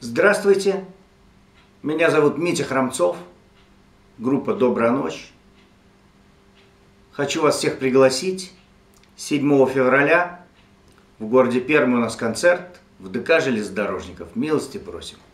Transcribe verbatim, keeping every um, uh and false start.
Здравствуйте, меня зовут Митя Храмцов, группа «Добрая ночь». Хочу вас всех пригласить седьмого февраля в городе Пермь у нас концерт в ДК железнодорожников. Милости просим.